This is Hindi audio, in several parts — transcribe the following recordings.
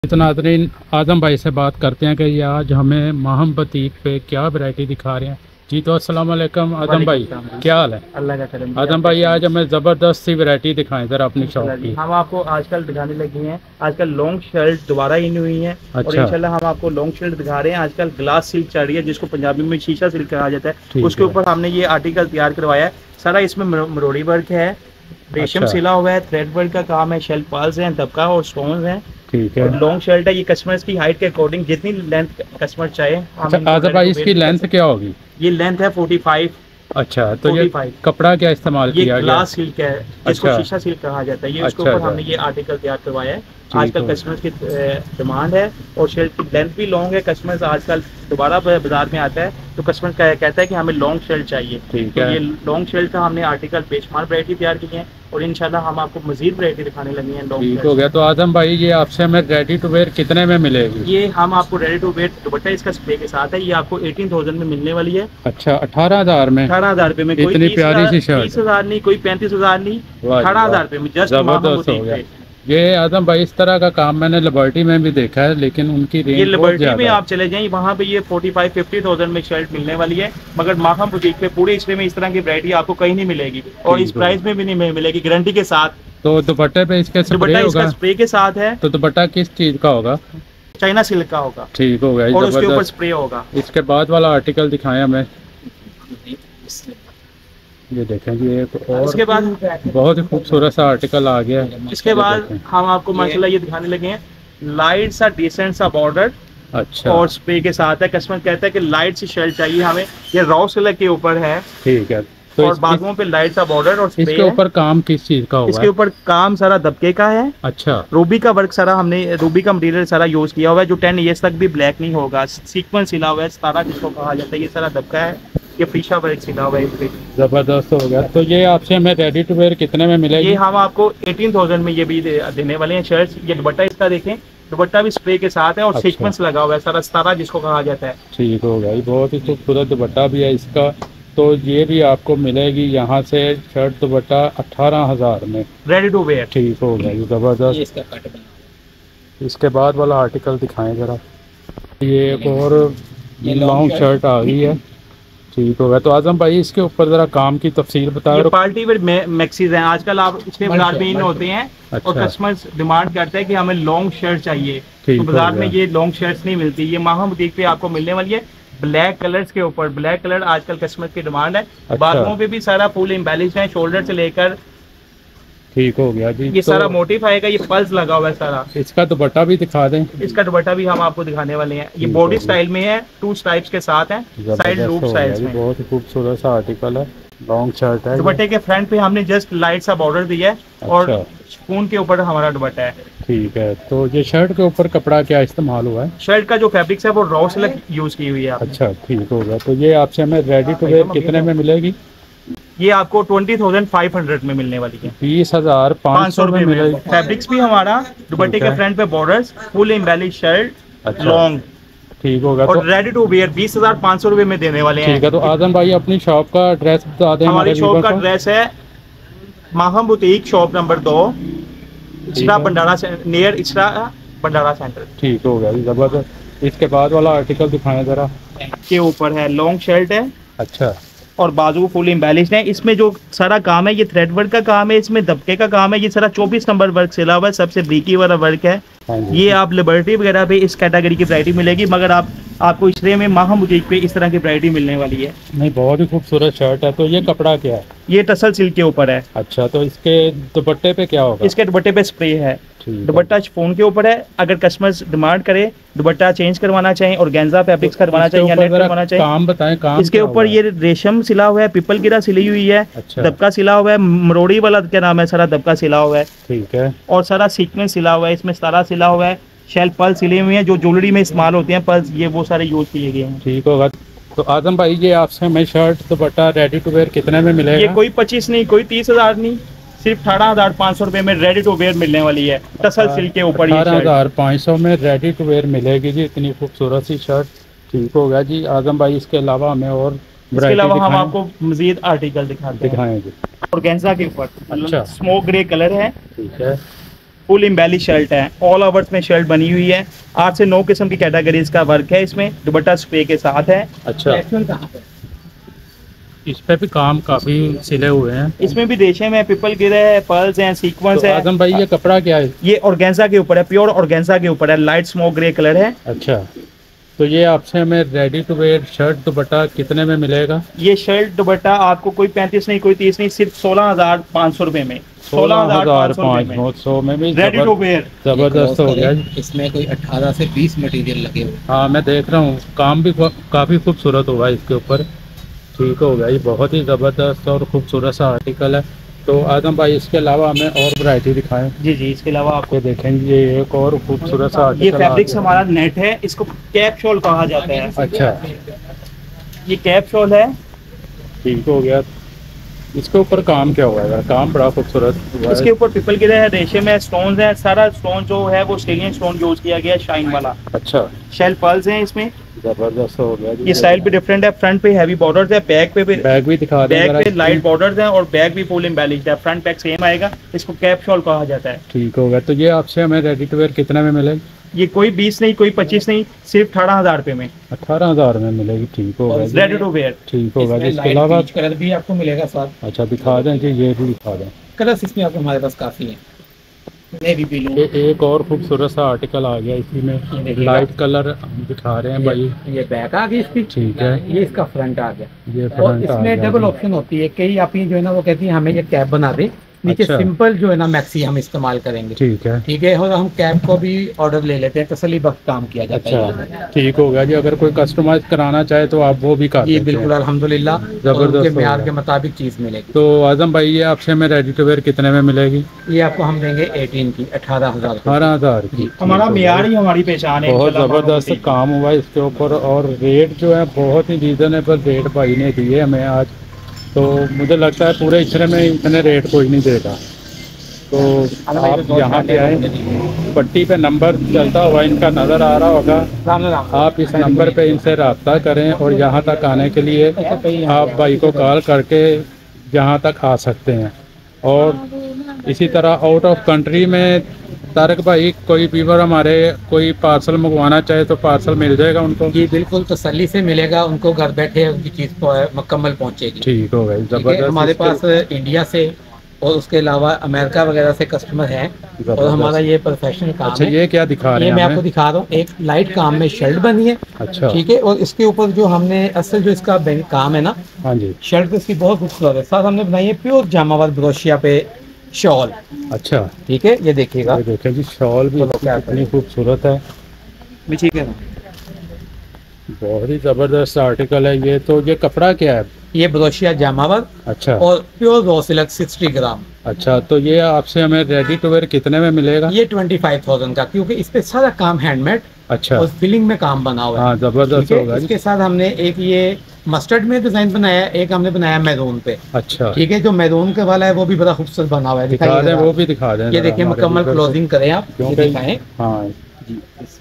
नाज़रीन, आज़म भाई से बात करते हैं कि ये आज हमें माहम बुटीक पे क्या वैरायटी दिखा रहे हैं। जी तो अस्सलाम वालेकुम आज़म भाई, क्या हाल है? अल्लाह का करम। आज़म भाई आज हमें ज़बरदस्त सी वैरायटी दिखाएं ज़रा अपनी शॉप की। हम आपको आजकल दिखाने लगे हैं। आजकल लॉन्ग शर्ट दोबारा इन हुई है और अच्छा। इंशाल्लाह हम आपको लॉन्ग शर्ट दिखा रहे हैं। आजकल ग्लास सिल्क चल रही है जिसको पंजाबी में शीशा सिल्क कहा जाता है। उसके ऊपर हमने ये आर्टिकल तैयार करवाया है। सारा इसमें मरोड़ी वर्क है, रेशम सिला हुआ है, थ्रेड वर्क का काम है, शेल पाल्स हैं, दबका और स्टोन्स हैं। ठीक है। लॉन्ग शर्ट है, ये कस्टमर्स की हाइट के अकॉर्डिंग जितनी लेंथ कस्टमर चाहे। अच्छा आज़म भाई, इसकी लेंथ क्या होगी? ये लेंथ है 45। अच्छा, तो ये 45 कपड़ा क्या इस्तेमाल किया गया? ये ग्लास सिल्क है जिसको अच्छा। शीशा सिल्क कहा जाता है। ये उसके अच्छा, ऊपर हमने ये आर्टिकल तैयार करवाया है। आजकल है। कस्टमर्स की डिमांड है और शर्ट की लेंथ भी लॉन्ग है। कस्टमर्स आजकल दोबारा बाजार में आता है तो कस्टमर कहता है कि हमें लॉन्ग शर्ट चाहिए। ठीक तो है। ये लॉन्ग शर्ट का हमने आर्टिकल बेशुमार वैरायटी तैयार की है और इंशाल्लाह हम आपको मजीद वैरायटी दिखाने लगी है लॉन्ग ठीक शर्ट। हो गया। तो आज़म भाई ये आपसे हमें रेडी टू वेयर कितने में मिलेगी? ये हम आपको रेडी टू वेयर दुपट्टा इसका स्प्रे के साथ है। ये आपको 18,000 में मिलने वाली है। अच्छा, 18,000 में? 18,000 रुपए में। कोई इतनी प्यारी सी शर्ट? 30,000 नहीं, कोई 35,000 नहीं, वाह, 18,000 रुपए में जस्ट जबरदस्त हो गया। ये आज़म भाई इस तरह का काम मैंने लिबर्टी में भी देखा है, लेकिन उनकी रेंज ये बहुत लिबर्टी ज्यादा में है। आप चले जाएं, वहाँ पे ये 45-50,000 में शर्ट मिलने वाली है। मगर माहम बुटीक पे पूरे इसमें में इस तरह की वैरायटी आपको कहीं नहीं मिलेगी और इस प्राइस में भी नहीं मिलेगी, गारंटी के साथ। तो दुपट्टे पे इसके स्प्रे दुपट्टा इसका होगा? स्प्रे के साथ है। तो दुपट्टा किस चीज का होगा? चाइना सिल्क का होगा। ठीक हो गया, और उसके ऊपर जबरदस्त। स्प्रे होगा। इसके बाद वाला आर्टिकल दिखाएं हमें। ये देखें जी, एक और इसके बाद बहुत ही खूबसूरत सा आर्टिकल आ गया है। इसके बाद हम आपको माशाल्लाह ये दिखाने लगे हैं लाइट सा डिसेंट सा बॉर्डर। अच्छा। और स्प्रे के साथ है। कस्टमर कहता है कि लाइट सी शर्ट चाहिए हमें। ये रॉ सिल्क के ऊपर है। ठीक है। तो और बाजुओं पे लाइट सा बॉर्डर और स्प्रे इसके ऊपर काम किस चीज का होगा? इसके ऊपर काम सारा दबके का है। अच्छा। रूबी का वर्क सारा हमने रूबी का मटेरियल सारा यूज किया हुआ है जो 10 ईयर्स तक भी ब्लैक नहीं होगा। सीक्वेंस सिला हुआ है, सारा जिसको कहा जाता है। ये सारा दबका है, ये फीशा वर्क सिला हुआ है इस पे। जबरदस्त हो गया। तो ये आपसे हमें रेडी टू वेयर कितने में मिलेगी? ये हम आपको 18,000 में ये भी देने वाले हैं शर्ट्स। ये दुपट्टा इसका देखें, दुपट्टा भी स्प्रे के साथ है और अच्छा। सीक्वेंस लगा हुआ है, सारा सतारा जिसको कहा जाता है। ठीक हो गया। बहुत ही खूबसूरत दुपट्टा भी है इसका। तो ये भी आपको मिलेगी यहाँ से शर्ट दुपट्टा 18,000 में रेडी टू वेयर। ठीक हो गया, ये जबरदस्त। इसके बाद वाला आर्टिकल दिखाएं जरा। ये एक और लॉन्ग शर्ट आ गई है। ठीक हो गया। तो आज़म भाई इसके ऊपर जरा काम की तफसील बताओ। ये पार्टी वेयर मैक्सीज हैं। आजकल आप इसके बाजार में इन होते हैं। अच्छा। और कस्टमर्स डिमांड करते हैं कि हमें लॉन्ग शर्ट चाहिए, तो बाजार में ये लॉन्ग शर्ट्स नहीं मिलती। ये माहम बुटीक पे आपको मिलने वाली है ब्लैक कलर्स के ऊपर। ब्लैक कलर आजकल कस्टमर की डिमांड है। अच्छा। बाजुओं पे भी सारा फुल एम्बेलिश है, शोल्डर से लेकर। ठीक हो गया जी। ये सारा मोटिफ आएगा, ये पल्स लगा हुआ है सारा। इसका दुपट्टा भी दिखा दें। इसका दुपट्टा भी हम आपको दिखाने वाले हैं। ये बॉडी स्टाइल में है, 2 स्ट्राइप्स के साथ है, साइड लूप स्टाइल्स में। बहुत ही खूबसूरत सा आर्टिकल है, लॉन्ग शर्ट है। दुपट्टे के फ्रंट पे हमने जस्ट लाइट सा बॉर्डर दिया है और स्पून के ऊपर हमारा दुपट्टा है। ठीक है। तो ये शर्ट के ऊपर कपड़ा क्या इस्तेमाल हुआ है? शर्ट का जो फैब्रिक्स है वो रॉ सिल्क यूज की हुई है। अच्छा, ठीक हो गया। तो ये आपसे हमें रेडी टू वेयर कितने में मिलेगी? ये आपको 20,500 में मिलने वाली है। 20,500 में मिलेगी। फैब्रिक्स भी हमारा दुपट्टे के फ्रंट पे बॉर्डर्स, फुल एम्बेलिश शर्ट, अच्छा। लॉन्ग। ठीक होगा। और रेडी टू वेयर 20,500 रुपए में देने वाले हैं। ठीक है। तो आज़म भाई अपनी शॉप का एड्रेस बता दें। हमारी शॉप का एड्रेस है Maham boutique, shop number 2, Ichhra Bandara near Ichhra Bandara centre. ठीक हो गया, जबरदस्त। इसके बाद वाला आर्टिकल दिखाएं जरा। के ऊपर है लॉन्ग शर्ट है। अच्छा। और बाजू फुल एम्बेलिश है। इसमें जो सारा काम है ये थ्रेड वर्क का काम है, इसमें दबके का काम है। ये सारा 24 नंबर वर्क सिला हुआ है, सबसे ब्रीकी वाला वर्क है। ये आप लिबर्टी वगैरह पे इस कैटेगरी की वैरायटी मिलेगी, मगर आपको इचरे में माहम बुटीक पे इस तरह की वैरायटी मिलने वाली है। नहीं, बहुत ही खूबसूरत शर्ट है। तो ये कपड़ा क्या है? ये टसल सिल्क के ऊपर है। अच्छा। तो इसके दुपट्टे पे क्या होगा? इसके दुपट्टे पे स्प्रे है। दुपट्टा शिफॉन के ऊपर है। अगर कस्टमर्स डिमांड करे दुपट्टा चेंज करवाना चाहें और गेंजा फैब्रिक्स करवाना चाहें या नेट करवाना चाहें, काम बताएं। काम इसके ऊपर ये रेशम सिला हुआ है, पीपल गिरा सिली हुई है। अच्छा। दबका सिला हुआ है, मरोड़ी वाला क्या नाम है, सारा दबका सिला हुआ है। ठीक है। और सारा सीक्वेंस सिला हुआ है, इसमें सारा सिला हुआ है। शेल पल्स सिले हुए हैं जो ज्वेलरी में इस्तेमाल होते हैं, पल्स ये वो सारे यूज किए गए हैं। ठीक होगा। तो आज़म भाई ये आपसे हमें शर्ट दुपट्टा रेडी टू वेयर कितने में मिलेगा? ये कोई 25 नहीं, कोई 30,000 नहीं, सिर्फ 18,500 रुपए में रेडी टू वेयर मिलने वाली है। टसल सिल्क के ऊपर 18,500 में रेडी टू वेयर मिलेगी जी, इतनी खूबसूरत सी शर्ट। ठीक हो गया जी। आज़म भाई इसके अलावा हमें और इसके अलावा हम आपको मजीद आर्टिकल दिखाएंगे जी। ऑर्गेन्जा के ऊपर। अच्छा। स्मोक ग्रे कलर है। ठीक है। फुल इम्बेलिश शर्ट है, ऑल ओवर्स में शर्ट बनी हुई है। 8 से 9 किस्म की कैटेगरीज का वर्क है इसमें, दुपट्टा स्प्रे के साथ है। अच्छा, इस पे भी काम काफी सिले हुए हैं। इसमें भी रेशम है, पिपल गिरे है, पर्ल्स हैं, सीक्वेंस तो है। आजम भाई ये कपड़ा क्या है? ये ऑर्गेन्जा के ऊपर है, प्योर ऑर्गेन्जा के ऊपर है, लाइट स्मोक ग्रे कलर है। अच्छा, तो ये आपसे हमें रेडी टू वेयर शर्ट दुपट्टा कितने में मिलेगा? ये शर्ट दुपट्टा आपको कोई 35 नहीं, कोई 30 नहीं, सिर्फ 16,500 रुपए में। 16,500 में भी रेडी टू वेयर जबरदस्त हो गया। इसमें कोई 18 से 20 मटेरियल लगे हुए। हाँ मैं देख रहा हूँ, काम भी काफ़ी खूबसूरत होगा इसके ऊपर। ठीक हो गया, ये बहुत ही ज़बरदस्त और खूबसूरत सा आर्टिकल है। तो आजम भाई इसके अलावा हमें और वैरायटी दिखाएं। जी जी, इसके अलावा आपको ये देखेंगे, ये एक और खूबसूरत सा ये फैब्रिक्स हमारा नेट है, इसको कैप शॉल कहा जाता है। अच्छा, ये कैप शॉल है। ठीक हो गया। इसके ऊपर काम क्या हुआ है? काम बड़ा खूबसूरत हुआ है। इसके ऊपर पिपल गिरे है, रेशम है, स्टोन्स है, सारा स्टोन जो है वो स्टेलियन स्टोन यूज किया गया है, शाइन वाला। अच्छा, शेल पर्ल्स हैं इसमें, जबरदस्त हो गया। ये स्टाइल भी डिफरेंट है। फ्रंट पे हैवी बॉर्डर्स है, बैक पे बैग भी दिखा दें। बैक पे लाइट बॉर्डर्स हैं और बैक भी फुल एम्बेलिश्ड है। फ्रंट बैक सेम आएगा, इसको कैप शॉल कहा जाता है। ठीक हो गया। तो ये आपसे हमें रेडी टू वेयर कितने में मिलेगी? ये कोई 20 नहीं, कोई 25 नहीं, सिर्फ 18,000 रुपए में। 18,000 में मिलेगी। ठीक हो गया, रेडी टू वेयर। ठीक होगा। इसके अलावा कलर भी आपको मिलेगा साथ। अच्छा, दिखा दें जी, ये भी दिखा दें। कलर्स इसमें आपको हमारे पास काफी है। नेवी ब्लू, एक और खूबसूरत सा आर्टिकल आ गया इसी में, लाइट कलर दिखा रहे हैं भाई। ये बैक आ गई इसकी। ठीक है, ये इसका फ्रंट आ गया। ये और फ्रंट आ इसमें गया। डबल ऑप्शन होती है। कई आप जो है ना वो कहती है हमें ये कैप बना दे, नीचे अच्छा। सिंपल जो है ना मैक्सी हम इस्तेमाल करेंगे। ठीक है, ठीक है, और हम कैप को भी ऑर्डर ले लेते हैं, तसल्ली बख्त काम किया जाता है। अच्छा ठीक हो गया जी। अगर कोई कस्टमाइज कराना चाहे तो आप वो भी कर जी सकते बिल्कुल, हैं। अल्हम्दुलिल्लाह, जबरदस्त उनके हो म्यार गया। के मुताबिक चीज मिलेगी। तो आजम भाई ये आपसे हमें रेडी टू वेयर कितने में मिलेगी? ये आपको हम देंगे 18 की 18,000। 18,000 की। हमारा मियार ही हमारी पहचान है। बहुत ज़बरदस्त काम हुआ है इसके ऊपर, और रेट जो है बहुत ही रीज़नेबल रेट भाई ने दिए हमें आज। तो मुझे लगता है पूरे इशरे में इतने रेट कोई नहीं देगा। तो आप यहाँ पे आए, पट्टी पे नंबर चलता हुआ इनका नज़र आ रहा होगा, आप इस नंबर पे इनसे रब्ता करें और यहाँ तक आने के लिए आप भाई को कॉल करके यहाँ तक आ सकते हैं। और इसी तरह आउट ऑफ कंट्री में तारक भाई कोई व्यूअर हमारे कोई पार्सल मंगवाना चाहे तो पार्सल मिल जाएगा उनको? जी बिल्कुल, तसल्ली से मिलेगा उनको, घर बैठे उनकी चीज़ मुकम्मल पहुँचेगी। ठीक हो गई, जबरदस्त। हमारे पास इंडिया से और उसके अलावा अमेरिका वगैरह से कस्टमर हैं और हमारा ये प्रोफेशनल काम अच्छा, है। ये क्या दिखा रहे हैं? ये मैं आपको दिखा रहा हूँ, एक लाइट काम में शर्ट बनी है। अच्छा, ठीक है, और इसके ऊपर जो हमने असल जो इसका काम है ना, हाँ जी, शर्ट तो इसकी बहुत खूबसूरत है। साथ हमने बनाई है प्योर जामावाल ब्रोशिया पे शॉल। अच्छा, ठीक है, ये देखिएगा, ये देखें जी, शॉल भी कितनी खूबसूरत है। ठीक है, बहुत ही ज़बरदस्त आर्टिकल है ये। तो ये कपड़ा क्या है? ये ब्रोशिया जामावाल अच्छा, और प्योर रॉ सिल्क 60 ग्राम। अच्छा, तो ये आपसे हमें रेडी टू वेयर कितने में मिलेगा? ये 25,000 का, क्योंकि इस पे सारा काम हैंडमेड अच्छा, और फिलिंग में काम बना हुआ है। हाँ ज़बरदस्त ठीक है, होगा जी। इसके साथ हमने एक ये मस्टर्ड में डिजाइन बनाया है, एक हमने बनाया मैरून पे। अच्छा, ठीक है, जो मैरून के वाला है वो भी बड़ा खूबसूरत बना हुआ है। दिखा दिखाइए दें, जरा। वो भी दिखा दें। ये जरा देखिए, हमारे मुकम्मल व्यूअर को। क्लोजिंग करें आप, ये क्योंकि दिखाएं हाँ, जी।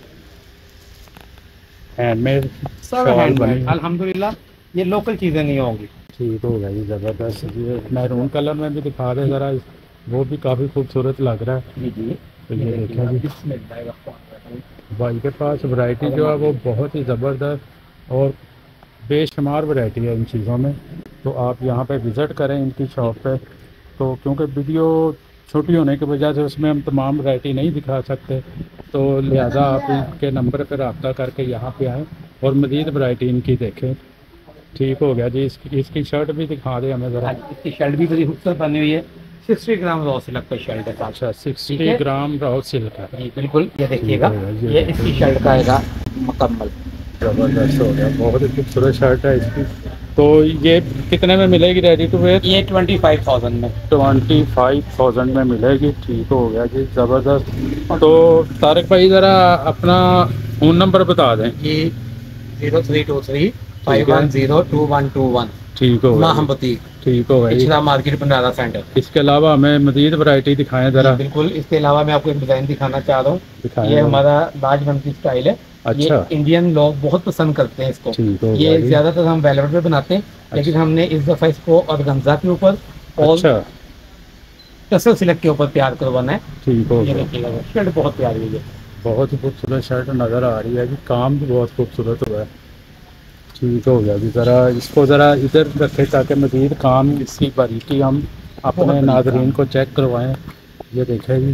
हैंडमेड सारा शॉल हैंडमेड, बनी। अल्हम्दुलिल्लाह, ये लोकल चीजें नहीं होंगी। ठीक हो गया जी, ज़बरदस्त जी। मैरून कलर में भी दिखा दें ज़रा, वो भी काफ़ी खूबसूरत लग रहा है। जी जी, तो ये देखिए जी, भाई के पास वैरायटी जो है वो बहुत ही ज़बरदस्त और बेशुमार वैरायटी है इन चीज़ों में। तो आप यहाँ पे विज़िट करें इनकी शॉप पे। तो क्योंकि वीडियो छोटी होने की वजह से उसमें हम तमाम वैरायटी नहीं दिखा सकते, तो लिहाजा आप इनके नंबर पर रब्ता करके यहाँ पे आएँ और मज़ीद वैरायटी इनकी देखें। ठीक हो गया जी। इसकी शर्ट भी दिखा दें हमें ज़रा। इसकी शर्ट भी बड़ी खूबसूरत बनी हुई है, 60 ग्राम रॉ सिल्क पे शर्ट है। अच्छा, 60 ग्राम रॉ सिल्क है। जी बिल्कुल, ये देखिएगा, ये ये इसकी शर्ट का आएगा मुकम्मल। ज़बरदस्त हो गया, बहुत ही खूबसूरत शर्ट है इसकी। तो ये कितने में मिलेगी रेडी टू वेयर? ये 25,000 में। 25,000 में मिलेगी। ठीक हो गया जी, ज़बरदस्त। तो तारक भाई ज़रा अपना फ़ोन नंबर बता दें। ये 0323 5102121। ठीक हो गया, माहम बुटीक, ठीक हो गया जी। पिछला मार्केट भंडारा सेंटर। इसके अलावा हमें मज़ीद वैरायटी दिखाएं ज़रा। बिल्कुल, इसके अलावा मैं आपको एक डिज़ाइन दिखाना चाह रहा हूँ। दिखाएं। ये हमारा लाजबंद की स्टाइल है। अच्छा, ये इंडियन लोग बहुत पसंद करते हैं इसको। ठीक हो गया ये जी। ज्यादातर हम वेलवेट पे बनाते हैं, लेकिन हमने इस दफा इसको ऑर्गेन्जा के ऊपर और अच्छा, टसल सिल्क के ऊपर तैयार करवाना है। ठीक हो ये गया। देखिएगा शर्ट बहुत प्यारी है, बहुत ही खूबसूरत शर्ट नज़र आ रही है जी, काम भी बहुत खूबसूरत हुआ है। ठीक हो गया जी, ज़रा इसको ज़रा इधर रखें ताकि मज़ीद काम इसकी बारीकी हम अपने बड़ी नाज़रीन काम। को चेक करवाएं। ये देखें जी,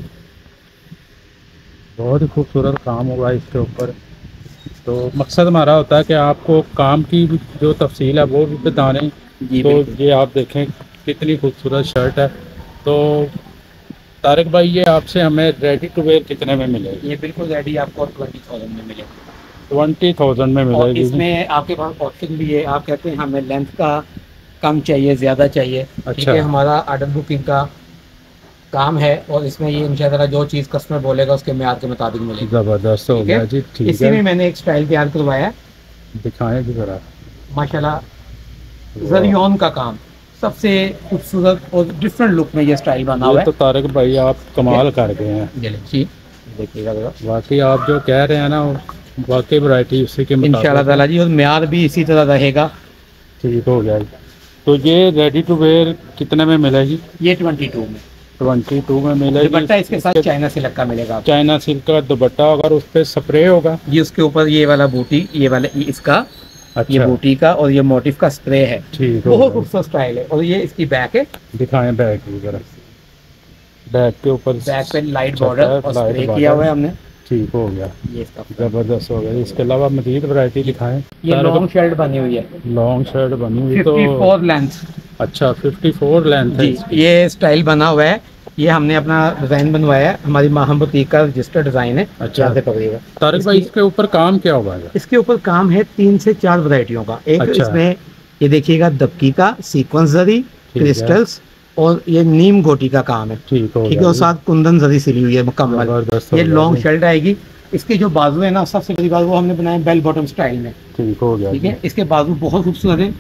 बहुत ही खूबसूरत काम हुआ है इसके ऊपर। तो मकसद हमारा होता है कि आपको काम की जो तफसील है वो भी बताने। जी तो बिल्कुल। ये आप देखें कितनी खूबसूरत शर्ट है। तो तारिक भाई, ये आपसे हमें रेडी टू वेयर कितने में मिलेगी? ये बिल्कुल रेडी आपको 20,000 में मिलेगा। 20,000 में और मिलेगी जी। इसमें आपके पास ऑप्शन भी है, आप कहते हैं हमें लेंथ का कम चाहिए, ज़्यादा चाहिए, ठीक अच्छा। है, हमारा ऑर्डर बुकिंग का काम है और इसमें ये इंशाल्लाह जो चीज़ कस्टमर बोलेगा उसके म्यार के मुताबिक मिलेगी। ज़बरदस्त हो ठीक गया है, जी। ठीक इसी है, में मैंने एक स्टाइल तैयार करवाया है, दिखाएं जी ज़रा। माशाल्लाह जरियोन का काम, सबसे खूबसूरत और डिफरेंट लुक में ये स्टाइल बना हुआ ये तो तारिक भाई आप कमाल कर गए हैं। है। जी देखिएगा जरा, वाकई आप जो कह रहे हैं ना, वाकई वैरायटी उसी के इंशाल्लाह मुताबिक है। ताला जी, और म्यार भी इसी तरह रहेगा। ठीक हो गया जी। तो ये रेडी टू वेयर कितने में मिलेगी? ये 22 में 22 में मिलेगी। दुपट्टा इसके साथ चाइना सिल्क का मिलेगा। चाइना सिल्क का दुपट्टा, अगर उस पर स्प्रे होगा। ये उसके ऊपर ये वाला बूटी, ये वाला इसका अच्छा। ये बूटी का और ये मोटिफ का स्प्रे है। ठीक हो बहुत गया। खूबसूरत स्टाइल है। और ये इसकी बैक है, दिखाएं बैक वगैरह। बैक के ऊपर बैक पे लाइट छटा बॉर्डर है, और लाइट स्प्रे बॉर्डर। किया हुआ है हमने। ठीक हो गया, ये इसका जबरदस्त हो गया। इसके अलावा मजीद वैरायटी दिखाएं। ये लॉन्ग शर्ट बनी हुई है, लॉन्ग शर्ट बनी हुई तो 54 लेंथ। अच्छा 54 लेंथ है जी इसकी। ये स्टाइल बना हुआ है, ये हमने अपना डिजाइन बनवाया है, हमारी माहम बुटीक का रजिस्टर्ड डिजाइन है। अच्छा। यहाँ से पकड़िएगा। तारिक भाई, इसके ऊपर काम क्या होगा? इसके ऊपर काम है 3 से 4 वैरायटियों का। एक अच्छा। इसमें ये देखिएगा दबकी का सीक्वेंस जरी, ठीक है। क्रिस्टल्स और ये नीम गोटी का काम है। ठीक हो ठीक है, गया और जी। साथ कुंदन जरी सिली हुई है मुकम्मल। जबरदस्त हो ये गया लॉन्ग जी। शर्ट आएगी। इसके जो बाजू है ना, सबसे बड़ी बाजू हमने बनाया बेल बॉटम स्टाइल में। ठीक हो गया ठीक जी। है, इसके बाजू बहुत खूबसूरत है,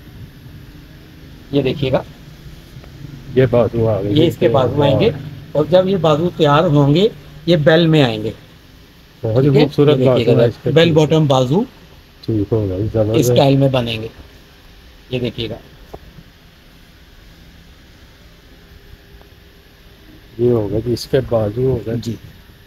ये देखिएगा, ये बाजू आ गई। ये इसके बाजू आएंगे और जब ये बाजू तैयार होंगे ये बेल में आएंगे। बहुत ही ठीक है, खूबसूरत ये बाजू है देखिएगा, इसके बेल पीछे। बॉटम बाजू ठीक हो गया जी, इस जबरदस्त। स्टाइल में बनेंगे। ये देखिएगा, ये हो गया जी, इसके बाजू हो गया जी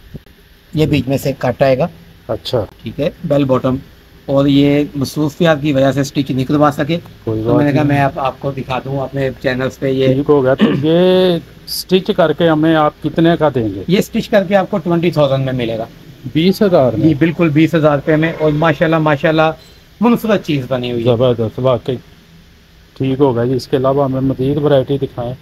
ये बीच में से कट आएगा। अच्छा, ठीक है, बेल बॉटम। और ये मसरूफियात की वजह से स्टिच नहीं करवा सके, कोई तो बात मैंने कहा नहीं। मैं आपको दिखा दूं अपने चैनल्स पे। ये ठीक हो गया। तो ये स्टिच करके हमें आप कितने का देंगे? ये स्टिच करके आपको 20,000 में मिलेगा। 20,000 जी में? बिल्कुल 20,000 रुपये में। और माशाल्लाह माशाल्लाह मुनफरद चीज़ बनी हुई है। ज़बरदस्त वाकई। ठीक हो गया जी। इसके अलावा हमें मज़ीद वैरायटी दिखाएं।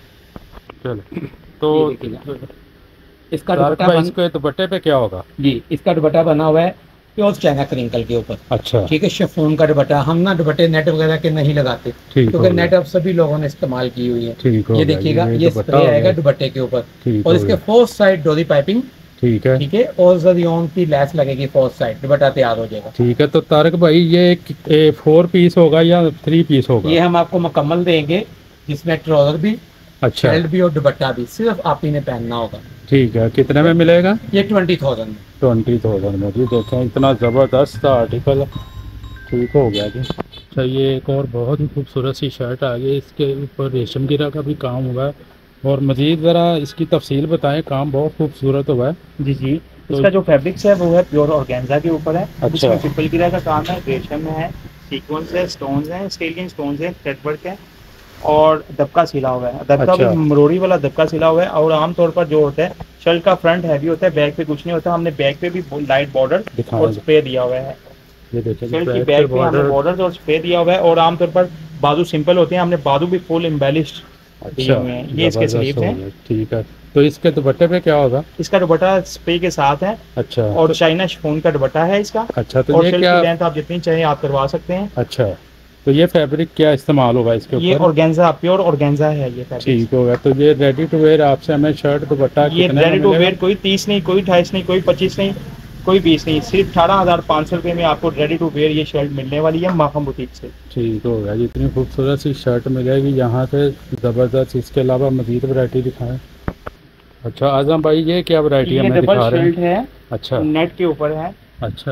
चलो तो ये देखिएगा, इसका तारिक दुपट्टा भाई, बन, इसके दुपट्टे पे क्या होगा? जी इसका दुपट्टा बना हुआ है प्योर चाइना क्रिंकल के ऊपर। अच्छा। ठीक है, शिफॉन का दुपट्टा। हम ना दुपट्टे नेट वगैरह के नहीं लगाते, ठीक हो क्योंकि गया। नेट अब सभी लोगों ने इस्तेमाल की हुई है। ठीक हो ये गया देखिएगा, जी, ये दुपट्टा स्प्रे हो आएगा गया। दुपट्टे के ऊपर ठीक और हो इसके गया। फोर्थ साइड डोरी पाइपिंग। ठीक है। ठीक है, और जरियोन की लैस लगेगी फोर्थ साइड, दुपट्टा तैयार हो जाएगा। ठीक है। तो तारिक भाई, ये 4 पीस होगा या 3 पीस होगा? ये हम आपको मुकम्मल देंगे, जिसमें ट्राउजर भी, अच्छा। बेल्ट भी और दुपट्टा भी, सिर्फ आप ही ने पहनना होगा। ठीक है। कितने में मिलेगा? ये 20,000 में। 20,000 में जी। देखें इतना ज़बरदस्त आर्टिकल। ठीक हो गया जी। अच्छा, ये एक और बहुत ही खूबसूरत सी शर्ट आ गई, इसके ऊपर रेशम गिरा का भी काम हुआ है। और मज़ीद ज़रा इसकी तफसील बताएं। काम बहुत खूबसूरत हुआ है। जी जी। तो इसका जो फैब्रिक्स है वो है प्योर ऑर्गेन्जा के ऊपर है। अच्छा। इसमें ट्रिपल गिरा का काम है, रेशम में है, सीक्वेंस है, स्टोन्स हैं, स्केलियन स्टोन्स हैं, थ्रेड वर्क है और दबका सिला हुआ है। दबका अच्छा। भी मरोड़ी वाला दबका सिला हुआ है। और आमतौर पर जो होता है शर्ट का फ्रंट हैवी होता है, बैक पे कुछ नहीं होता। हमने बैक पे भी लाइट बॉर्डर दिखाएं और जी। स्प्रे दिया हुआ है। ये देखिए शर्ट की बैक बैक पे पे हमने बॉर्डर। बॉर्डर और स्प्रे दिया हुआ है। और आमतौर पर बाजू सिंपल होते हैं, हमने बाजू भी फुल एम्बेलिश्ड दिए अच्छा, हुए हैं। ये इसके ज़बरदस्त स्लीव्स हो हैं। गया। ठीक है। तो इसके दुपट्टे पे क्या होगा? इसका दुपट्टा स्प्रे के साथ है अच्छा। और चाइना शिफॉन का दुपट्टा है इसका। अच्छा, तो और ये शर्ट क्या? की लेंथ आप जितनी चाहिए आप करवा सकते हैं। अच्छा, तो ये फैब्रिक क्या इस्तेमाल होगा इसके ये ऊपर? ऑर्गेन्जा, प्योर ऑर्गेन्जा है ये फैब्रिक। ठीक होगा। तो ये रेडी टू वेयर आपसे हमें शर्ट दुपट्टा ये कितने रेडी में टू मिलेगा? वेयर कोई 30 नहीं, कोई 28 नहीं, कोई 25 नहीं, कोई 20 नहीं, सिर्फ 18,500 रुपये में आपको रेडी टू वेयर ये शर्ट मिलने वाली है माखम बुटीक से। ठीक होगा। इतनी खूबसूरत सी शर्ट मिलेगी यहाँ से, ज़बरदस्त। इसके अलावा मज़ीद वैरायटी दिखाएं। अच्छा आज़म भाई, ये क्या वैरायटी ये हमें डबल दिखा रहे शर्ट हैं? है, अच्छा। नेट के ऊपर है, अच्छा।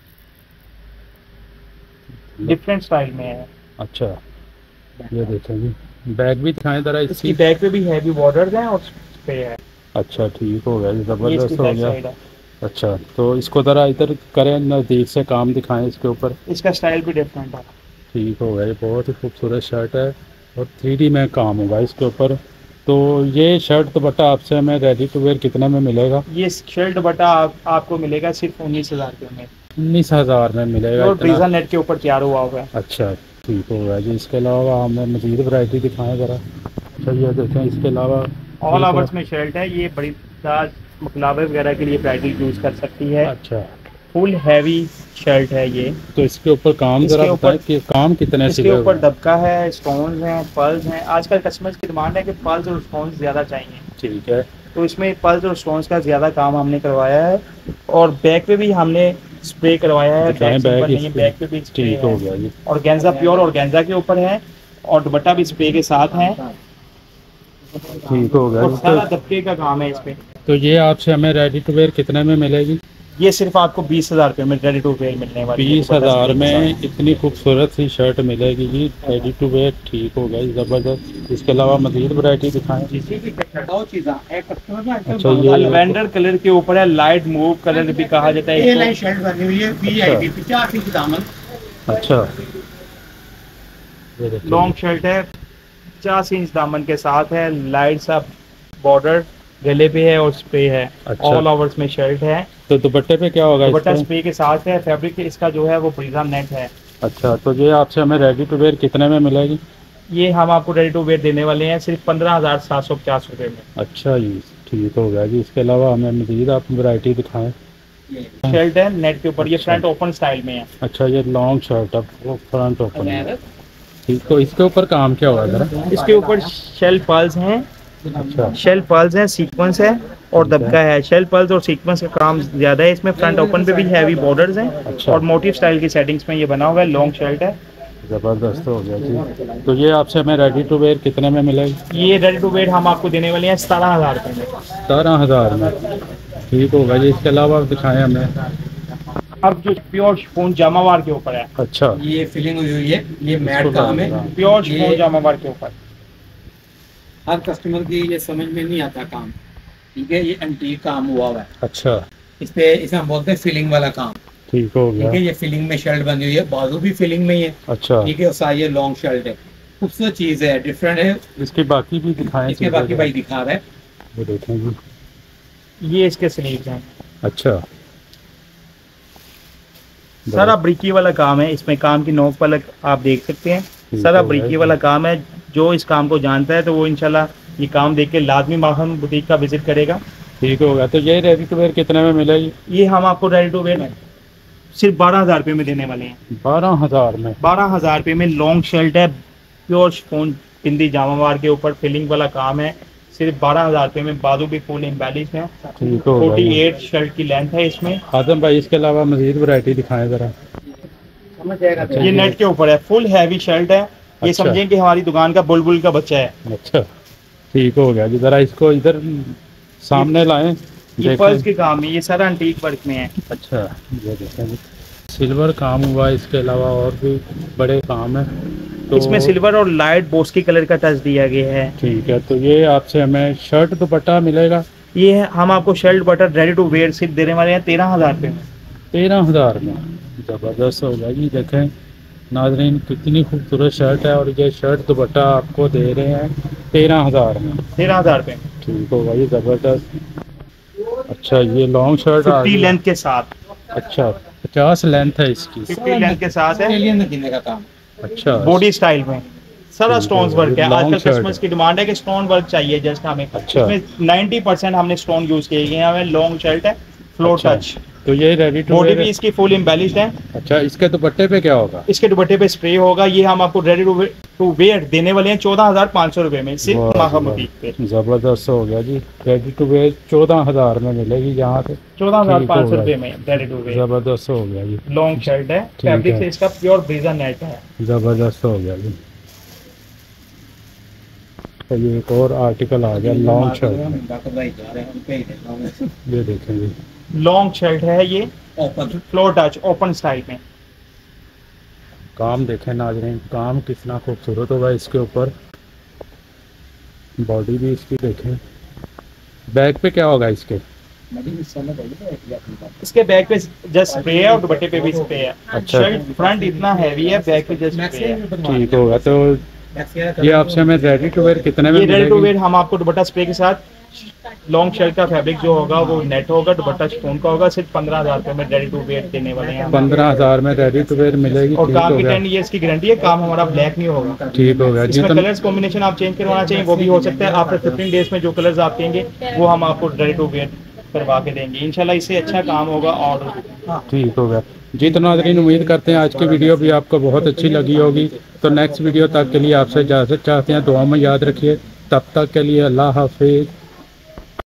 डिफरेंट स्टाइल में है। अच्छा, ये देखें जी। बैग भी दिखाएं ज़रा इसकी इसकी। बैक पे भी हैवी बॉर्डर्स हैं और पे है। अच्छा ठीक हो गया जी, ये इसकी ज़बरदस्त हो बैक गया। साइड है। अच्छा तो इसको ज़रा इधर करें, नज़दीक से काम दिखाएं इसके ऊपर। इसका स्टाइल भी डिफरेंट है। ठीक हो गया, ये बहुत ही खूबसूरत शर्ट है और 3D में काम होगा इसके ऊपर। तो ये शर्ट दुपट्टा आपसे हमें रेडी टू वेयर कितने में मिलेगा? ये शर्ट बटा आपको मिलेगा सिर्फ 19,000 रुपये में। 19,000 में मिलेगा प्योर इतना? ब्रीजा नेट के ऊपर तैयार हुआ हुआ है। अच्छा ठीक हो गया जी। इसके अलावा हमें मज़ीद वैरायटी दिखाएं ज़रा। अच्छा ये देखें, इसके अलावा ऑल आवर्स में शर्ट है ये, बड़ी दाज मकलावे वगैरह के लिए ब्राइडल यूज़ कर सकती है। अच्छा फुल हैवी शर्ट है ये। तो इसके ऊपर काम इसके ज़रा बताएं ऊपर कि काम कितने इसके सिले हुए ऊपर हैं? दबका है, स्टोन्स हैं, पर्ल्स हैं। आजकल कस्टमर्स की डिमांड है कि पर्ल्स और स्टोन्स ज़्यादा चाहिए, ठीक है। तो इसमें पर्ल्स और स्टोन्स का ज़्यादा काम हमने करवाया है। और बैक पे भी हमने स्प्रे करवाया है, दिखाएं बैक सिंपल बैग नहीं है, बैक पे भी स्प्रे ठीक हो है। गया जी। और गेंजा प्योर और गेंजा के ऊपर है, और दुपट्टा भी स्प्रे के साथ है, ठीक हो गया और जी। सारा दबके का काम है इस पे। तो ये आपसे हमें रेडी टू वेयर कितने में मिलेगी? ये सिर्फ आपको 20,000 रुपये में रेडी टू वेयर मिलने वाली है। 20,000 में इतनी खूबसूरत सी शर्ट मिलेगी जी, रेडी टू वेयर। ठीक हो गया जी, ज़बरदस्त। इसके अलावा मज़ीद वैरायटी दिखाएं। अच्छा ये लैवेंडर कलर के ऊपर है, लाइट मूव कलर भी कहा जाता है इसको। शर्ट बनी हुई है VIP 50 इंच दामन। अच्छा ये देखिए। लॉन्ग शर्ट है, 50 इंच दामन के साथ है, लाइट सा बॉर्डर गले पे है और स्प्रे है। अच्छा। ऑल ओवर्स में शर्ट है। तो दुपट्टे पे क्या होगा दुपट्टा इसके? स्प्रे के साथ है, फैब्रिक इसका जो है वो ब्रीजा नेट है। अच्छा तो ये आपसे हमें रेडी टू वेयर कितने में मिलेगी? ये हम आपको रेडी टू वेयर देने वाले हैं सिर्फ 15,750 रुपये में। अच्छा जी ठीक हो गया जी। इसके अलावा हमें मज़ीद आप वैरायटी दिखाएं। शर्ट है नेट के ऊपर, ये अच्छा। फ्रंट ओपन स्टाइल में है। अच्छा ये लॉन्ग शर्ट है, वो फ्रंट ओपन है। ठीक, तो इसके ऊपर काम क्या होगा ज़रा? इसके ऊपर शेल पर्ल्स हैं, अच्छा शेल पर्ल्स हैं, सीक्वेंस है और दबका है। शेल पर्ल्स और सीक्वेंस का काम ज्यादा है इसमें। फ्रंट ओपन पे भी हैवी बॉर्डर्स हैं। अच्छा। और मोटिव स्टाइल की सेटिंग्स में ये बना हुआ है। लॉन्ग शर्ट है। ज़बरदस्त हो गया जी। तो ये आपसे हमें रेडी टू वेयर कितने में मिलेगी? ये रेडी टू वेयर हम आपको देने वाले हैं 17,000 रुपये में। 17,000 में। ठीक होगा जी। इसके अलावा आप दिखाएं हमें। अब जो प्योर शिफॉन जामावार के ऊपर है, अच्छा ये फिलिंग हुई हुई है, ये मैट काम है। प्योर शिफॉन जामावार के ऊपर। हर कस्टमर की ये समझ में नहीं आता काम, ठीक है। ये एंटीक काम हुआ हुआ है अच्छा इस पे, इसे हम बोलते हैं फिलिंग वाला काम, ठीक हो ठीक गया। है। ये फिलिंग में शर्ट बनी हुई है, बाजू भी फिलिंग में ही है, अच्छा ठीक है। और साथ ये लॉन्ग शर्ट है, खूबसूरत चीज है, डिफरेंट है। इसके बाकी भी दिखाएं। इसके बाकी भाई दिखा रहा है। वो देखें जी। ये इसके स्लीव्स हैं। अच्छा सारा ब्रिकी वाला काम है इसमें। काम की नोक पलक आप देख सकते हैं, सारा हो गया ब्रिकी जी। वाला काम है। जो इस काम को जानता है तो वो इंशाल्लाह ये काम देख के लाजमी माहम बुटीक का विजिट करेगा। ठीक होगा। तो ये रेडी टू वेयर कितने में मिलेगी? ये हम आपको रेडी टू वेयर सिर्फ 12,000 रुपये में देने वाले हैं। 12,000 में। 12,000 रुपये में लॉन्ग शर्ट है, प्योर शिफॉन बिंदी जामावार के ऊपर फिलिंग वाला काम है। सिर्फ 12,000 रुपये में। बाजू भी फुल एम्बेलिश है। ठीक हो गया जी। 48 शर्ट की लेंथ है इसमें। आदम भाई इसके अलावा मज़ीद वैरायटी दिखाएं ज़रा। अच्छा, ये नेट के ऊपर है, फुल हैवी शर्ट है। ये अच्छा। समझें कि हमारी दुकान का बुलबुल का बच्चा है। अच्छा ठीक हो गया जी। ज़रा इसको इधर सामने लाएं, ये पर्ल्स के काम है, ये सारा एंटीक वर्क में है। अच्छा ये देखें जी, सिल्वर काम हुआ है। इसके अलावा और भी बड़े काम है। तो इसमें सिल्वर और लाइट बोस्की कलर का टच दिया गया है। ठीक है। तो ये आपसे हमें शर्ट दुपट्टा मिलेगा? ये हम आपको shirt butter ready to wear सिर्फ देने वाले हैं 13,000 रुपये में। 13,000 में। ज़बरदस्त हो गया जी। देखें नाजरीन कितनी खूबसूरत शर्ट है, और ये शर्ट दुपट्टा आपको दे रहे हैं 13,000 में। 13,000 रुपये में ठीक होगा जी, ज़बरदस्त। अच्छा ये लॉन्ग शर्ट आ 50 गई। लेंथ के साथ। अच्छा 50 लेंथ है इसकी। 50 लेंथ के साथ है, एलियन महीने का काम। अच्छा बॉडी स्टाइल में। सारा ठीक है, स्टोन्स वर्क है। लॉन्ग आजकल शर्ट कस्टमर्स की डिमांड है कि स्टोन वर्क चाहिए जस्ट हमें। अच्छा। इसमें 90% हमने स्टोन यूज किए हैं। हमें लॉन्ग शर्ट है, फ्लोर अच्छा। टच। तो ये रेडी टू बॉडी वेयर। भी इसकी फुल एम्बेलिश्ड है। अच्छा इसके दुपट्टे पे क्या होगा? इसके दुपट्टे पे स्प्रे होगा। ये हम आपको रेडी टू वेयर देने वाले हैं 14,500 रुपये में सिर्फ वाह, माखा वाह, बुटीक पे। ज़बरदस्त हो गया जी। रेडी टू वेयर 14,000 में मिलेगी यहाँ पे। 14,500 रुपये में रेडी टू वेयर ज़बरदस्त हो गया जी। लॉन्ग शर्ट है। ठीक फैब्रिक है। से इसका प्योर ब्रीजा नेट है। ज़बरदस्त हो गया जी। तो ये एक और आर्टिकल आ गया लॉन्ग शर्ट में। ये देखें जी, लॉन्ग शर्ट है ये, open floor touch open style में। काम देखें नाज़रीन, काम कितना खूबसूरत होगा इसके ऊपर। बॉडी भी इसकी देखें, बैक पे क्या होगा इसके? इसके बैक पे जस्ट स्प्रे है और दुपट्टे पे भी स्प्रे है। अच्छा। शर्ट फ्रंट इतना हैवी है, बैक पे जस्ट स्प्रे है। ठीक होगा। तो ये आपसे हमें रेडी टू वेयर कितने में ये रेडी टू मिलेगी? वेयर हम आपको दुपट्टा स्प्रे के साथ लॉन्ग शर्ट का फैब्रिक जो होगा वो नेट होगा, दुपट्टा शिफॉन का होगा, सिर्फ 15,000 रुपए में रेडी टू वेयर देने वाले हैं। 15,000 में रेडी टू वेयर मिलेगी। और ठीक काम हो की गया। 10 ईयर्स की गारंटी है, काम हमारा ब्लैक नहीं होगा। ठीक हो गया। इसमें जितना कलर्स कॉम्बिनेशन आप चेंज करवाना चाहिए वो भी हो सकता है। आफ्टर 15 डेज में जो कलर्स आप देंगे वो हम आपको रेडी टू वेयर करवा के देंगे इंशाल्लाह। इससे अच्छा काम होगा। ऑर्डर ठीक हो गया। जी तो नाज़रीन, उम्मीद करते हैं आज की वीडियो भी आपको बहुत अच्छी लगी होगी। तो नेक्स्ट वीडियो तक के लिए आपसे इजाज़त चाहते हैं। दुआ में याद रखिए। तब तक के लिए अल्लाह हाफिज़।